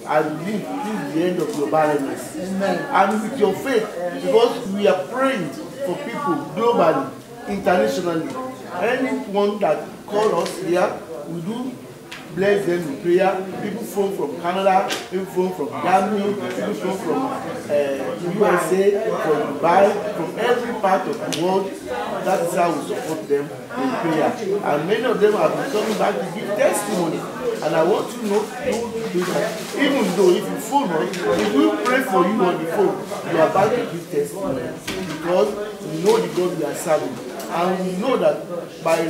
I believe this is the end of your barrenness. Amen. And with your faith, because we are praying for people globally, internationally. Anyone that call us here, we do bless them with prayer. People from Canada, people from Germany, people from USA, from Dubai, from every part of the world. That is how we support them in prayer. And many of them have been coming back to give testimony. And I want to know who do that. Even though if you phone us, if we pray for you on the phone, you are about to give testimony. Because we know the God we are serving. And we know that by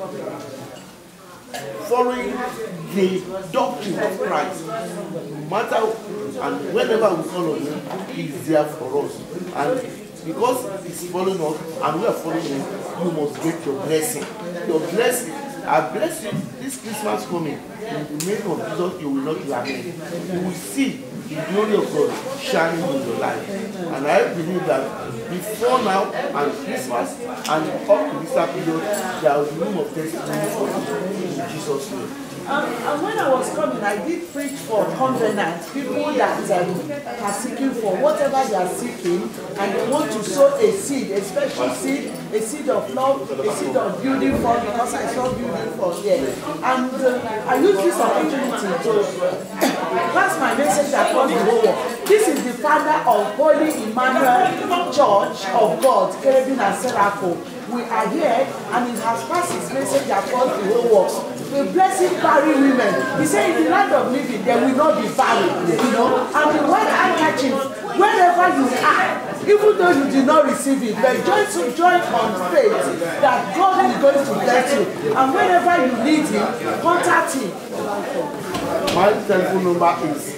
following the doctrine of Christ, no matter and whenever we call on him, he is there for us. And because he's following us and we are following him, you must get your blessing. Your blessing, I bless you this Christmas coming. In the name of Jesus, you will not lament. You will see the glory of God shining in your life. And I believe that before now and Christmas and up to this period, there will be room of testimony for you in Jesus' name. And when I was coming, I did preach for covenant, people that are seeking for whatever they are seeking, and they want to sow a seed, a special seed, a seed of love, a seed of building for, because I saw building for here. And I used this opportunity to pass my message across the whole world. This is the founder of Holy Emmanuel Church of God, Caribbean and Serapho. We are here, and he has passed his message across the whole world. The blessing barren women. He said in the land of living there will not be barren, you know. And the white handkerchief, wherever you are, even though you did not receive it, but join on faith that God is going to bless you. And whenever you need him, contact him. My telephone number is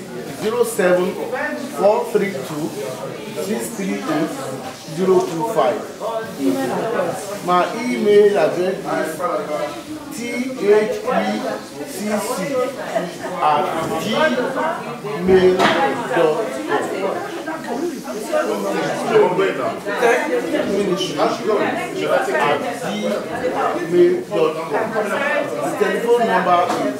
07432 638 025. My email address is thehpcc@gmail.com. The telephone number is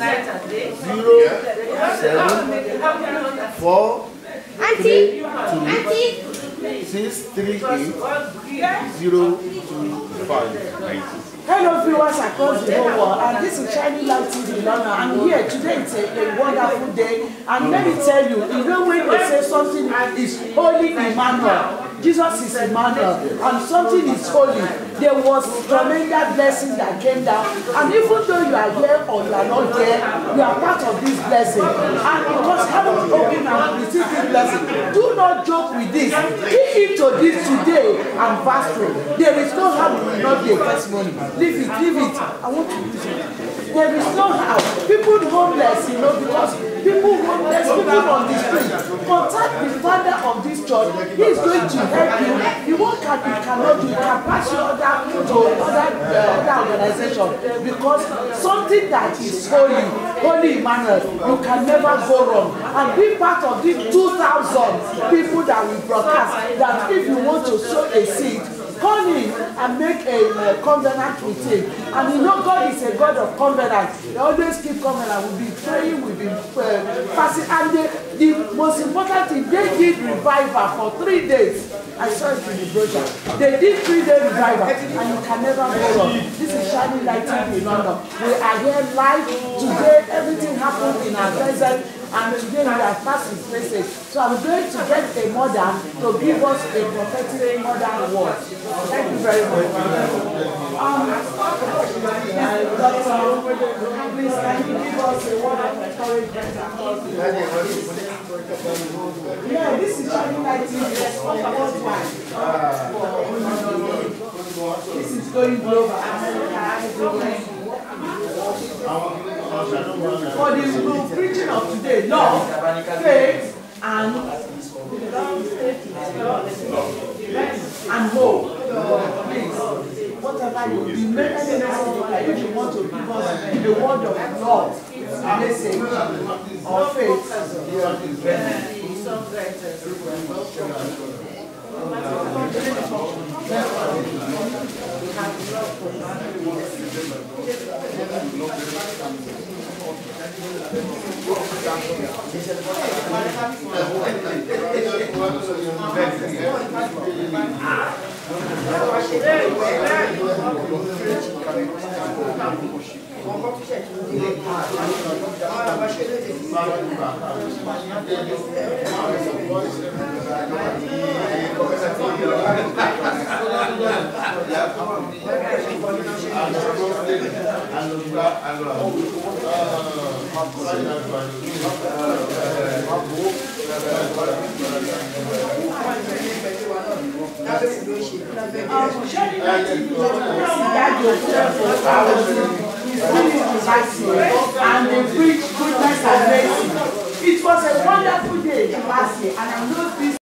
07432 Hello viewers across the whole world, and this is Shining Light TV London. I'm here today. It's a wonderful day, and let me tell you, when they say something is Holy Emmanuel, Jesus is Emmanuel, and something is holy, there was tremendous blessing that came down. And even though you are here or you are not here, you are part of this blessing. And because heaven open and receive this blessing, do not joke with this. Give into this today and fast through. There is no how will not be a testimony. Leave it, leave it. I want to use it. There is no how. People homeless, because people homeless, people on the street. Contact the founder of this church. He is going to help you. The work that you cannot do, you can pass you to other organization. Because something that is holy Emmanuel, you can never go wrong. And be part of these 2,000 people that we broadcast, that if you want to sow a seed, call him and make a covenant with him. And God is a God of covenant. They always keep covenant. We've been praying, we've been fasting. And the most important thing, they did revival for 3 days. I saw it in the brochure. They did 3-day revival, and you can never go wrong. This is Shining Light TV in London. We are here live today. Everything happened in our presence. And today we are passing his message. So I'm going to get a mother to give us a prophetic mother word. Thank you very much. Doctor, please can you give us a word of encouragement? Yeah, this is Shining Light TV worldwide. This is going global. America, everywhere. For the preaching of today, love, faith, and hope. Please, whatever you do, make any message if you want to give us a word of love, a message of faith. And they preach goodness and mercy. It was a wonderful day last year, and I know this